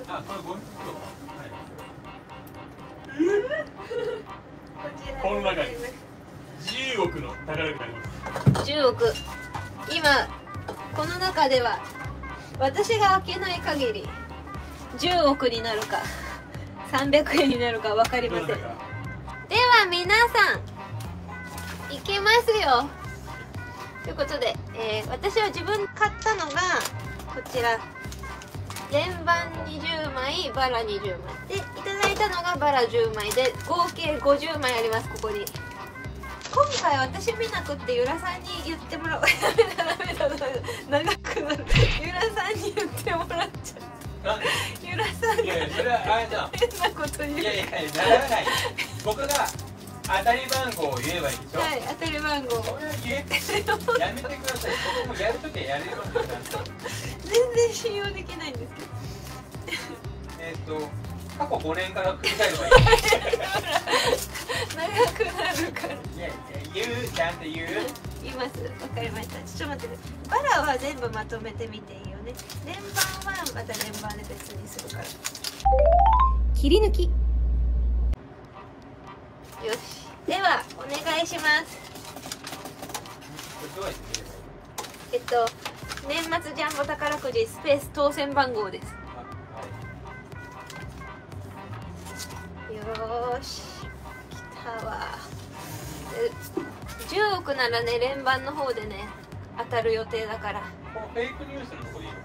あ、これ500 この中に10億の宝があります。10億。今この中では私が開けない限り10億になるか300円になるか分かりません。では皆さんいきますよ。ということで、私は自分買ったのがこちら連番20枚バラ20枚でいただいたのがバラ10枚で合計50枚あります。ここに今回私見なくってゆらさんに言ってもらう。ダメだ長くなる。ゆらさんに言ってもらっちゃう。ゆらさんがいやいや、それはあれだ。 変なこと言う。 いやいや、ならない。僕が当たり番号を言えばいいでしょ。 はい、当たり番号。 それは言えてやめてください。僕もやるときはやれますよ。 全然信用できないんですけど。 過去5年から繰り返せばいい。 長くなるから。 いやいや、言う、ちゃんと言う。 言います。わかりました。ちょっと待って。バラは全部まとめてみていいよね。連番はまた連番で別にするから。切り抜き。よし。ではお願いします。年末ジャンボ宝くじスペース当選番号です。よーし、来たわ。10億ならね、連番の方でね当たる予定だから。 このフェイクニュースのとこでいいの？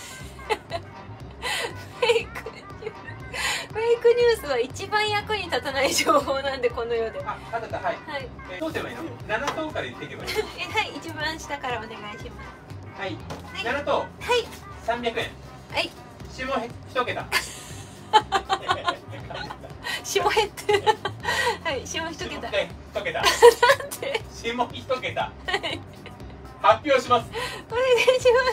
フェイクニュースは一番役に立たない情報なんで、この世で。 あ、あった、はい。 はい。 どうすればいいの？7等から言っていけばいい。 はい、一番下からお願いします。 はい。 はい 7等。 はい。 300円。 はい。 下1桁。 下減ってはい、下一桁。 1桁。 なんで下1桁。発表します。 お願いします。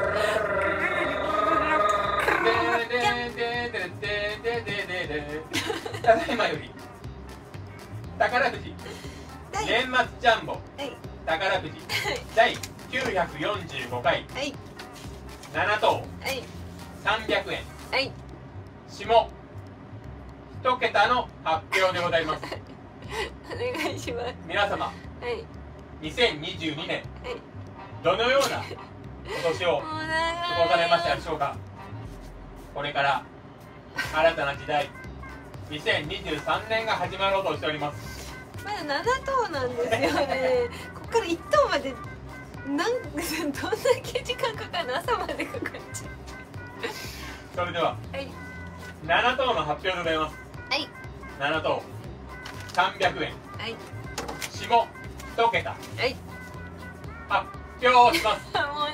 ただいまより宝くじ年末ジャンボ宝くじ第945回7等300円下1桁の発表でございます。 お願いします。 皆様、 はい。 2022年はい。 どのような今年を過ごされましたでしょうか。これから新たな時代2023年が始まろうとしております。 まだ7等なんですよね。ここから1等までどんだけ時間かかるの？朝までかかっちゃう。 それでは、 はい、 7等の発表でございます。 はい、 7等300円、 はい、 下1桁、 はい、 発表します。 もう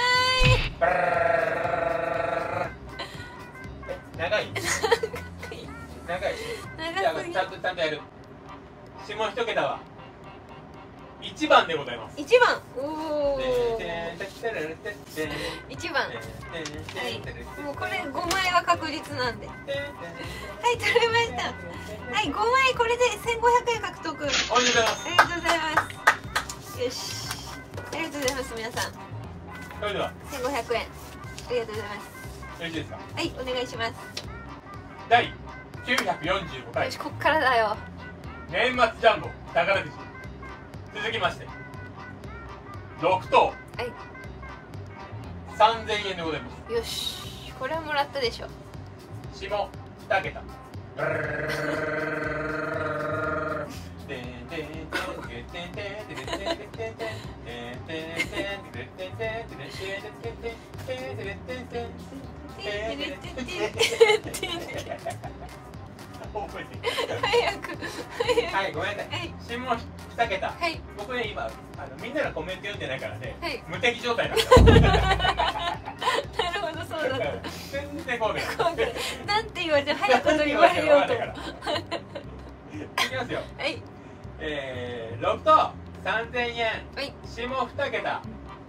長い長い長すぎ。 ちゃんとやる。下1桁は1番でございます。 1番。おお。1番。はい。もうこれ5枚は確実なんで。はい、取れました。はい、5枚これで1500円獲得。 おめでとうございます。 ありがとうございます。よし。ありがとうございます皆さん。 それでは 1500円。ありがとうございます。 よろしいですか。 はい、お願いします。 第945回よし、こっからだよ。 年末ジャンボ宝くじ続きまして6等、はい、3000円でございます。 よし、これはもらったでしょ。 下2桁早くはい、ごめんなさい。下2桁、はい、僕ね今みんなのコメント読んでないからね、はい、無敵状態なんだ。 なるほど、そうだった。 全然こうでなんて言われて早くと言われようと。いきますよ。 はい。 6等3000円、はい、下2桁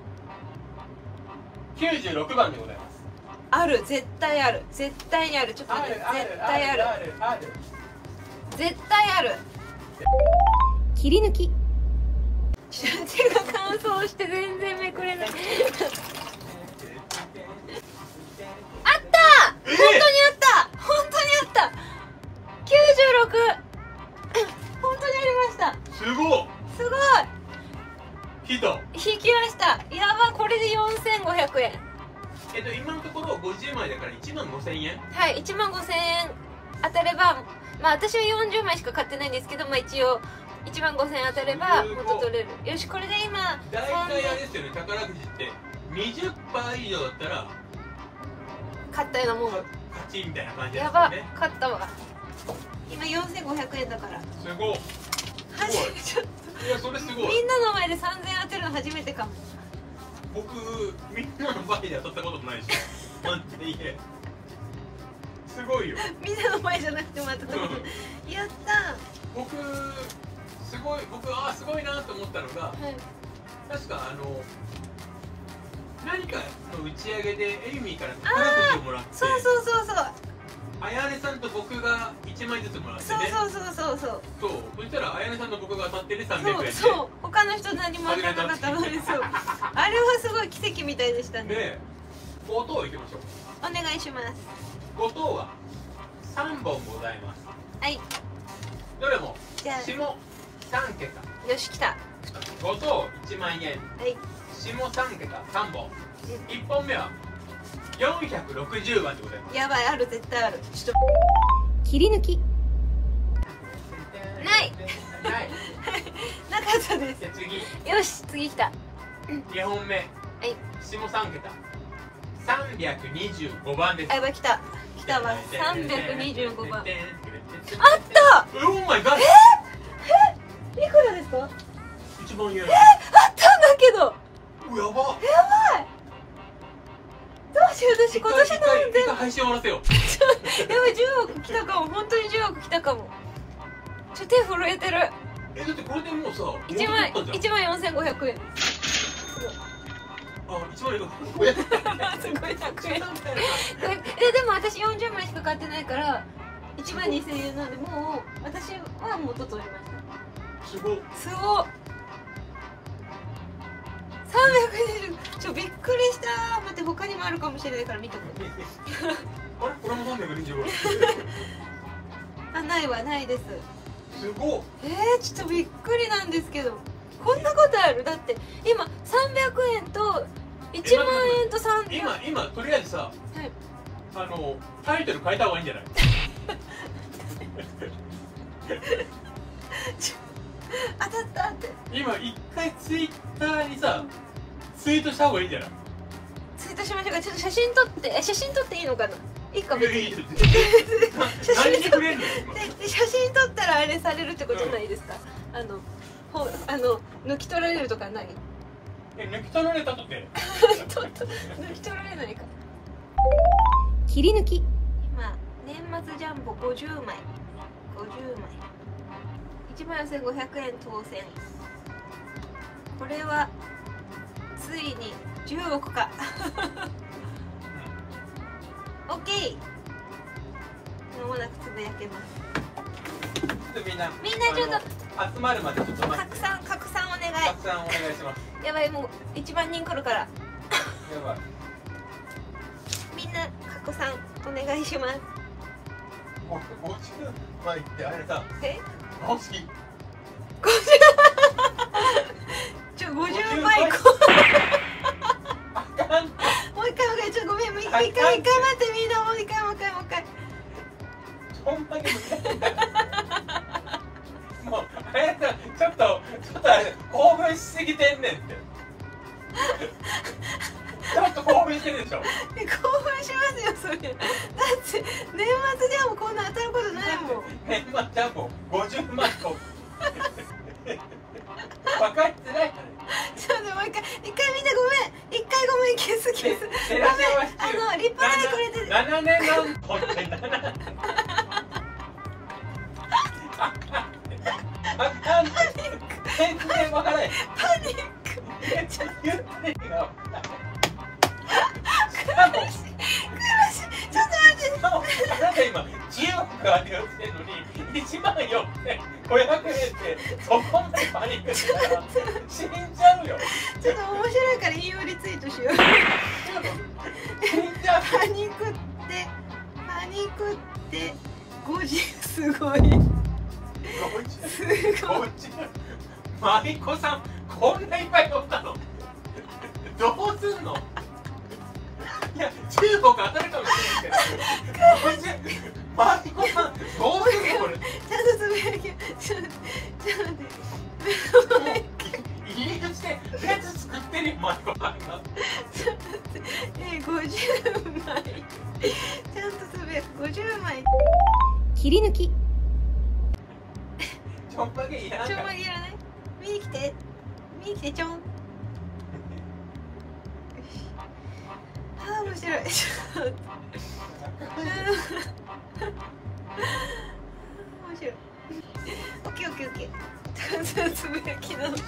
96番でございます。 ある、絶対ある、絶対にある。ちょっと待って、絶対ある、絶対ある。切り抜き。手が乾燥して全然めくれない。あった、本当にところ50枚だから1万5000円。 はい、1万5000円当たれば、まあ私は40枚しか買ってないんですけど、まあ一応1万5000円当たれば元取れる。よし、これで今大体あれですよね、宝くじって20%以上だったら買ったようなもん。 勝ちみたいな感じですよね。 やば、勝ったわ。今4500円だから。 すごい。 初めてちょっと。 いや、それすごい。 みんなの前で3000円当てるの初めてかも。 僕、みんなの前で当たったこともないし。本当に。すごいよ。 みんなの前じゃなくても当たったこと。やったー。 僕、すごい、すごいなと思ったのが、はい、確か何かの打ち上げでエイミーから宝くじをもらって、 そう。 あやねさんと僕が1枚ずつもらってね。そう。そしたらあやねさんと僕が当たってね、300円で。そう。 他の人何も当たらなかったので、そう。あれはすごい奇跡みたいでしたね。 で、5等いきましょう。 お願いします。 5等は3本ございます。 はい。 どれも下3桁。 よし、来た。 5等1万円。 はい。 下3桁3本。1本目は460番でございます。 やばい、ある、絶対ある。ちょっと切り抜きないなかったです。 次、 よし、次来た。 2本目、はい、下3桁325番です。 あ、やばい、来たわ。325番あった。 オーマイガッツ。 いくらですか ？1万円。 あったんだけど。 やばい。 どうしよう、私今年なんで配信終わらせよう。 やばい、10億来たかも。本当に10億来たかも。手震えてる。 だってこれでもうさ、 1万4500円。 あ、1万4500円。 すごい100円。でも私40枚しか買ってないから1万2000円なんで、もう私は元取りました。 すごっ。 320。びっくりした。待って、他にもあるかもしれないから見とく。 あれ、これも325。 あ、ないです。 すごっ。 ちょっとびっくりなんですけど、こんなことある？だって今300円と1万円と300。 今とりあえずさ、はい、タイトル変えた方がいいんじゃない？ 当たったって。 今一回ツイッターにさ、ツイートした方がいいんじゃない？ ツイートしましょうか。ちょっと写真撮っていいのかな？いいかも。写真撮ったらあれされるってことないですか？抜き取られるとかない？ 抜き取られたとて抜き取られないか。切り抜き。今年末ジャンボ50枚14500円当選。これはついに10億か。オッケー。まもなくつぶやけます。 みんなちょっと集まるまでちょっと待って。 拡散お願い。 拡散お願いします。 やばい、もう1万人来るから。やばい。 みんな拡散お願いします。 50枚ってあれさ。好き。 50枚。 あかん。 もう一回ちょっとごめん、もう一回待って、みんなもう一回。 ほんまにもうあれさ、ちょっとあれ興奮しすぎてんねんって。ちょっと興奮してるでしょ。興奮しますよそれ。だって年末ジャンボこんな当たることないもん。 年末ジャンボ50万個。分かってない。 ちょっともう一回みんなごめん。一回ごめん、消す。ごめん、リップライくれてる。 7年のこって7。あかん。全然分からない。 パニック。 ちょっと言ってよ。 苦しい。ちょっと待って。 あなた今10億あげようってんのに1万4500円ってそこまでパニックしたら死んじゃうよ。 ちょっと面白いから引用リツイートしよう。 死んじゃう。 パニックって50。すごい。 マリコさんこんないっぱい乗ったの？どうすんの？ や10億当たるかもしれないけどマリコさんどうするのこれ。 ちゃんとつぶやき。ちょっと待って。 入り口で列作ってるよマリコさんが。 50枚。ちゃんとつぶやく。50枚。切り抜き。 ちょんまげいらない。 ちょんまげいらない。見に来て。見に来てちょん。ああ面白い。面白い。オッケーオッケーオッケー。つぶやき直し。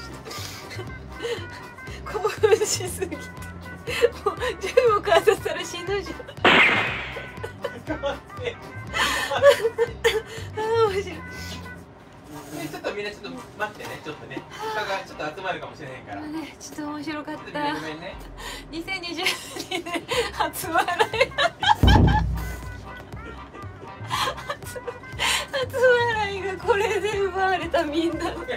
興奮しすぎて。もう10億当たったら死ぬじゃん。面白い。 ちょっとみんなちょっと待ってね、ちょっとね人がちょっと集まるかもしれへんから、 ね、ちょっと面白かった。 ごめんね。 2022年初笑い初笑いがこれで奪われたみんなの面白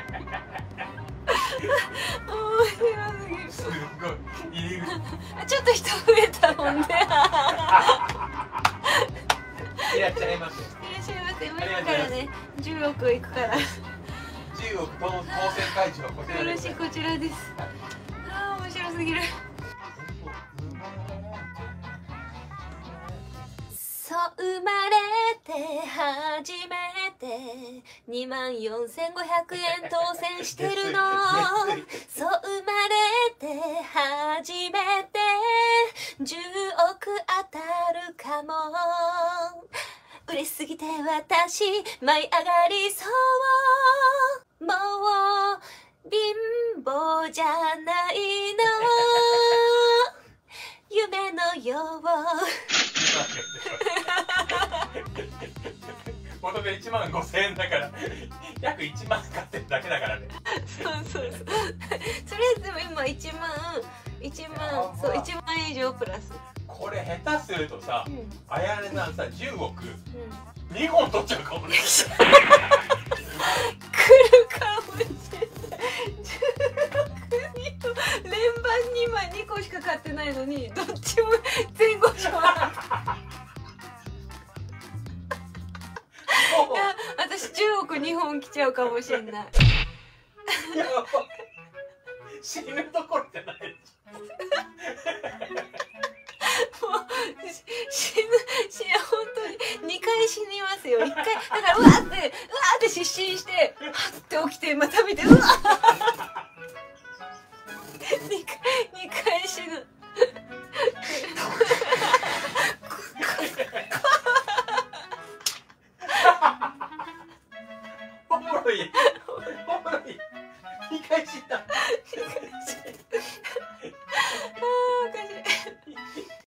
すぎる。 すごい入り口ちょっと人増えたもんね。 いらっしゃいませ。 いらっしゃいませ。今からね10億いくから 10億当選会場こちらです。 こちらです。ああ面白すぎる。そう生まれて初めて24,500円当選してるの。そう生まれて初めて10億当たるかも。嬉しすぎて私舞い上がりそう。もう貧乏じゃないの。夢のよう。 元で15,000円だから約1万買ってるだけだからね。 そうそうそう。それでも今1万そう1万以上プラス。 これ下手するとさ、あやねさんさ10億、2本取っちゃうかもね。 来るかもしれない。連番2枚2個しか買ってないのにどっちも前後賞なんだ。私10億2本来ちゃうかもしれない。 死ぬどころじゃない。 本当に2回死にますよ。1回だからうわって失神してはって起きてまた見てうわ2回死ぬ。 おもろい2回死んだ。